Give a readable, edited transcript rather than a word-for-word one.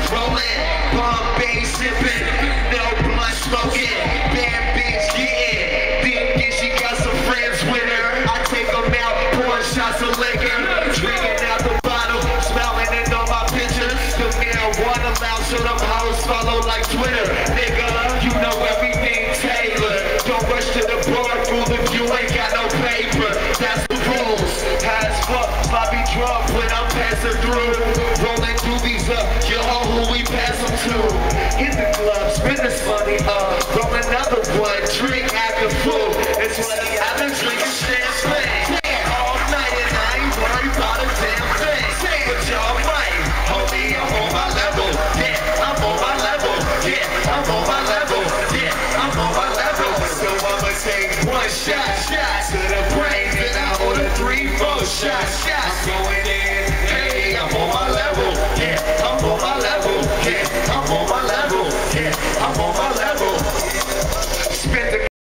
rolling, Bombay sipping, no blunt smoking, bad bitch getting, thinking she got some friends with her. I take them out, pouring shots of liquor, drinking out the bottle, smiling in all my pictures. The marijuana loud, so them hoes follow like Twitter. Nigga, you know everything tailored. Don't rush to the bar, fool, if you ain't got no paper. That's the rules. High as fuck, Bobby drunk when I'm passing through. Rolling doobies up, you know who we pass them to. Hit the club, spin this money up. Roll another one, drink acting full. It's funny, I've been drinking champagne all night and I ain't worried about a damn thing. But y'all right, homie, I'm on my level. Yeah, I'm on my level. Yeah, I'm on my level. Yeah, I'm on my level. So I'ma take one shot to the brain, then I order 3, 4 shots. I'm going in, hey, I'm on my level. Yeah, I'm on my level. Yeah, I'm on my level. Yeah, I'm on my